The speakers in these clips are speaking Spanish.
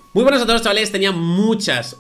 Muy buenas a todos, chavales. Tenía muchas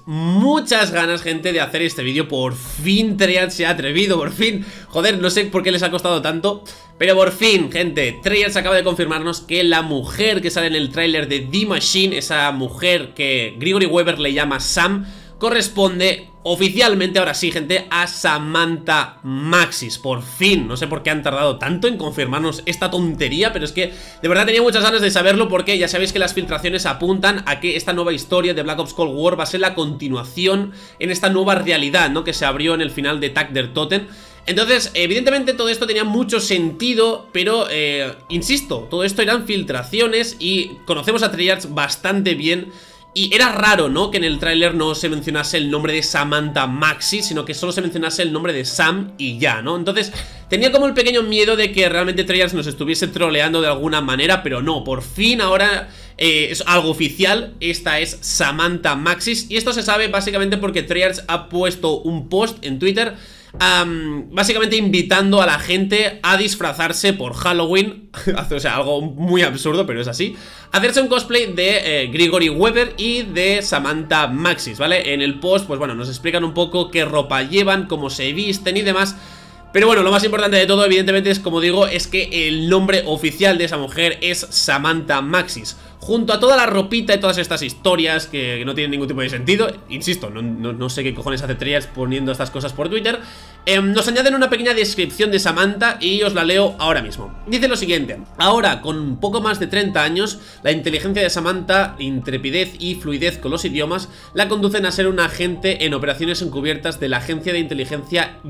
ganas, gente, de hacer este vídeo. Por fin Treyarch se ha atrevido, por fin. Joder, no sé por qué les ha costado tanto, pero por fin, gente, Treyarch acaba de confirmarnos que la mujer que sale en el tráiler de The Machine, esa mujer que Gregory Weber le llama Sam, corresponde oficialmente, ahora sí, gente, a Samantha Maxis. Por fin, no sé por qué han tardado tanto en confirmarnos esta tontería, pero es que de verdad tenía muchas ganas de saberlo, porque ya sabéis que las filtraciones apuntan a que esta nueva historia de Black Ops Cold War va a ser la continuación en esta nueva realidad, ¿no?, que se abrió en el final de Tag der Toten. Entonces, evidentemente todo esto tenía mucho sentido, pero, insisto, todo esto eran filtraciones y conocemos a Treyarch bastante bien. Y era raro, ¿no?, que en el tráiler no se mencionase el nombre de Samantha Maxis, sino que solo se mencionase el nombre de Sam y ya, ¿no? Entonces tenía como el pequeño miedo de que realmente Treyarch nos estuviese troleando de alguna manera, pero no, por fin ahora es algo oficial. Esta es Samantha Maxis, y esto se sabe básicamente porque Treyarch ha puesto un post en Twitter básicamente invitando a la gente a disfrazarse por Halloween. O sea, algo muy absurdo, pero es así. Hacerse un cosplay de Gregory Weber y de Samantha Maxis, ¿vale? En el post, pues bueno, nos explican un poco qué ropa llevan, cómo se visten y demás. Pero bueno, lo más importante de todo, evidentemente, es, como digo, es que el nombre oficial de esa mujer es Samantha Maxis. Junto a toda la ropita y todas estas historias que no tienen ningún tipo de sentido, insisto, no sé qué cojones hace Treyarch poniendo estas cosas por Twitter, nos añaden una pequeña descripción de Samantha y os la leo ahora mismo. Dice lo siguiente: ahora, con poco más de 30 años, la inteligencia de Samantha, intrepidez y fluidez con los idiomas, la conducen a ser un agente en operaciones encubiertas de la agencia de inteligencia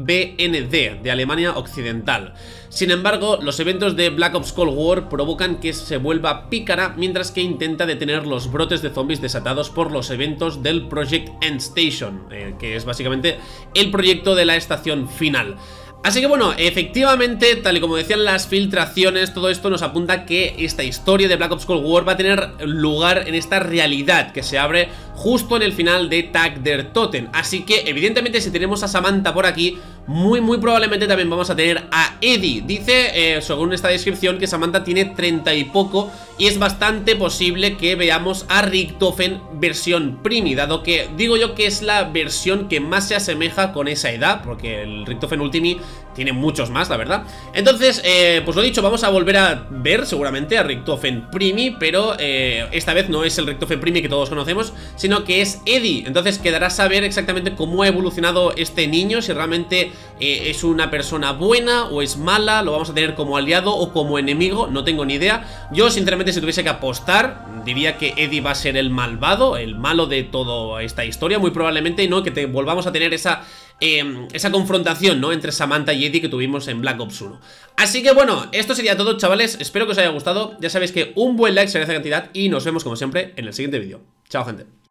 BND de Alemania Occidental. Sin embargo, los eventos de Black Ops Cold War provocan que se vuelva pícara mientras que intenta detener los brotes de zombies desatados por los eventos del Project Endstation, que es básicamente el proyecto de la estación final. Así que bueno, efectivamente, tal y como decían las filtraciones, todo esto nos apunta que esta historia de Black Ops Cold War va a tener lugar en esta realidad que se abre justo en el final de Tag der Toten. Así que evidentemente, si tenemos a Samantha por aquí, muy probablemente también vamos a tener a Eddie. Dice, según esta descripción, que Samantha tiene 30 y poco, y es bastante posible que veamos a Richtofen versión Primi, dado que digo yo que es la versión que más se asemeja con esa edad, porque el Richtofen Ultimi tiene muchos más, la verdad. Entonces, pues lo dicho, vamos a volver a ver seguramente a Richtofen Primi, pero esta vez no es el Richtofen Primi que todos conocemos, sino que es Eddie. Entonces quedará saber exactamente cómo ha evolucionado este niño, si realmente es una persona buena o es mala, lo vamos a tener como aliado o como enemigo, no tengo ni idea. Yo sinceramente, si tuviese que apostar, diría que Eddie va a ser el malvado, el malo de toda esta historia, muy probablemente, ¿no?, que volvamos a tener esa confrontación, ¿no?, entre Samantha y Eddie que tuvimos en Black Ops 1. Así que bueno, esto sería todo, chavales. Espero que os haya gustado. Ya sabéis que un buen like se agradece cantidad, y nos vemos como siempre en el siguiente vídeo. Chao, gente.